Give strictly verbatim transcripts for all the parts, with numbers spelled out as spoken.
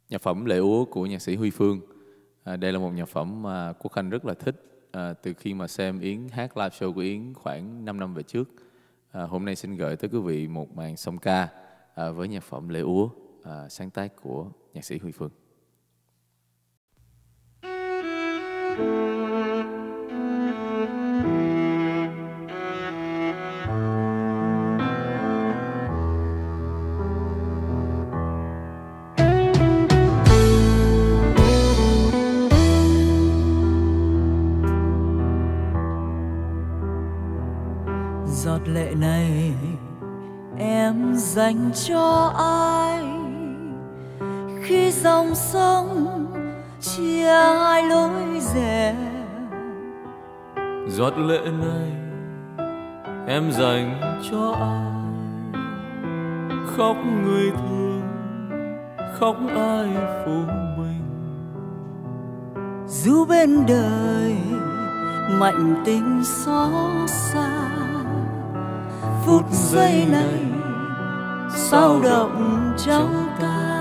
Nhạc phẩm Lệ Úa của nhạc sĩ Huy Phương. À, đây là một nhạc phẩm mà Quốc Khanh rất là thích à, từ khi mà xem Yến hát live show của Yến khoảng năm năm về trước. À, hôm nay xin gửi tới quý vị một màn song ca à, với nhạc phẩm Lệ Úa à, sáng tác của nhạc sĩ Huy Phương. Giọt lệ này em dành cho ai khi dòng sông chia hai lối rẽ. Giọt lệ này em dành cho ai khóc người thương, khóc ai phụ mình. Dù bên đời mạnh tình xót xa, phút giây này sao động trong ta.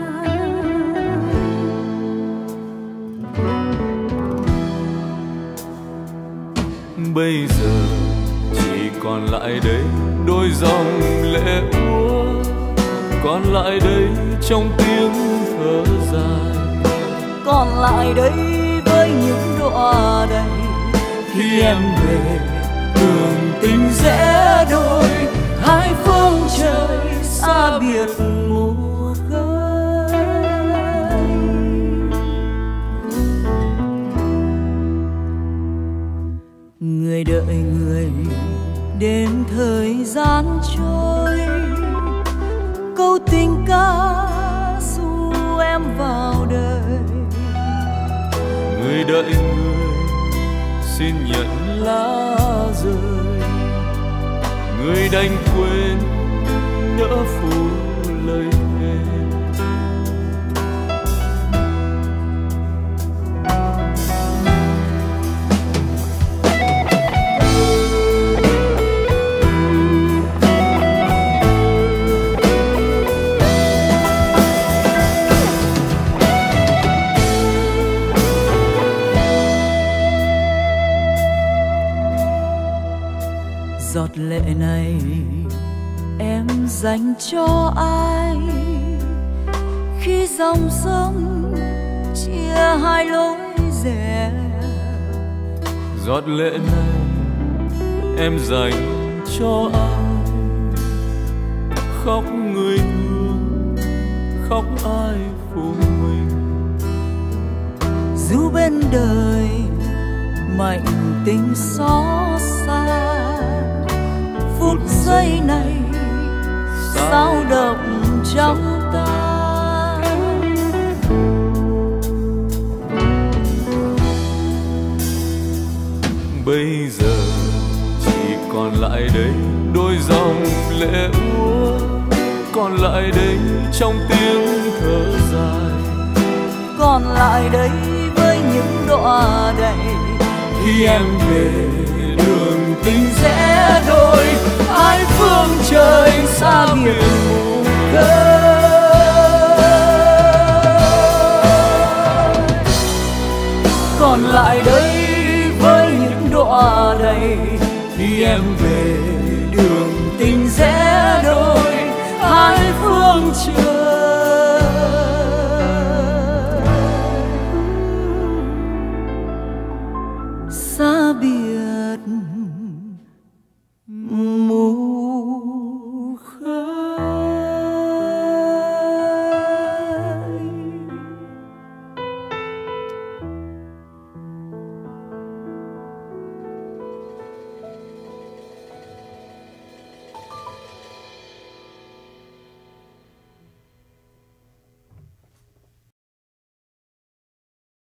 Bây giờ chỉ còn lại đây đôi dòng lệ úa, còn lại đây trong tiếng thở dài, còn lại đây với những đọa đầy. Khi em về đường tình rẽ đôi, hai phương trời xa biệt mùa khơi. Người đợi người đến thời gian trôi, câu tình ca dù em vào đời. Người đợi người xin nhận lá rơi, người đành quên nỡ phủ lời thề. Giọt lệ này em dành cho ai khi dòng sông chia hai lối rẽ. Giọt lệ này em dành cho ai khóc người thương, khóc ai phụ mình. Dù bên đời mạnh tình xót xa, phút giây này sao động trong ta. Bây giờ chỉ còn lại đây đôi dòng lệ úa, còn lại đây trong tiếng thở dài, còn lại đây với những đọa đầy. Khi em về đường tình rẽ đôi, hai phương trời xa biệt mù khơi. Còn lại đây với những đọa đầy. Khi em về đường tình rẽ đôi, hai phương trời